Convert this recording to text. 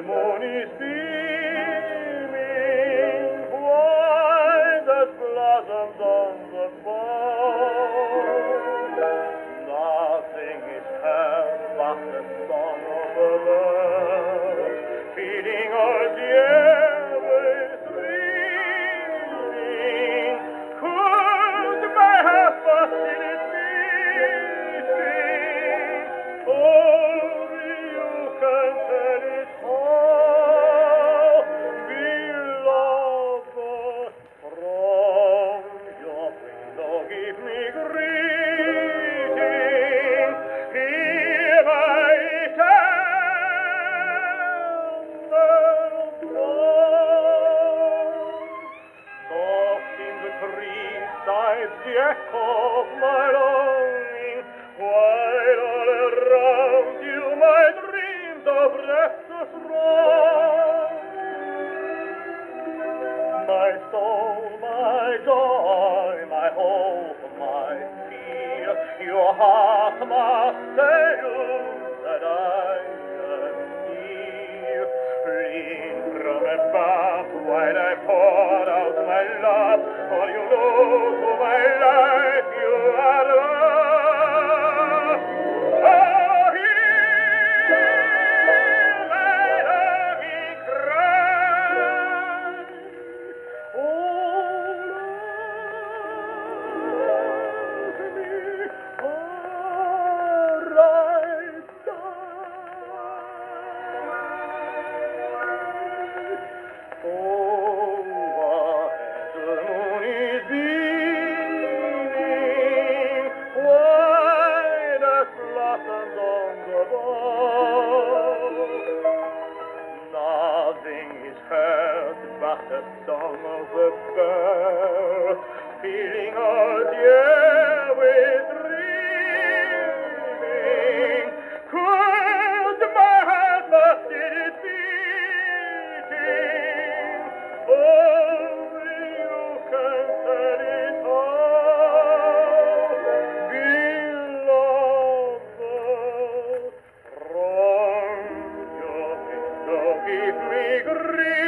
moon is beaming, white as blossoms on the bough. Nothing is heard but the song of the birds, feeding all the air with dreaming. Could my heart facility beating? Only you can tell it all, beloved. From your window give me greeting. Hear my tender voice. Soft in the trees dies the echo of my longing, while all around you my dreams of restless roam. My soul, my joy, my hope, my fear, your heart must tell you that I am here. Lean from above while I pour out my love, for you know to my life you are love. Oh, hear my longing cry. Oh, love me, or I die. Overhead the moon is beaming, white as blossoms on the bough. Nothing is heard but the song of the birds, filling all the air with dreaming. Could my heart but did it beating? Only you can tell it all, beloved. From your window give me greeting.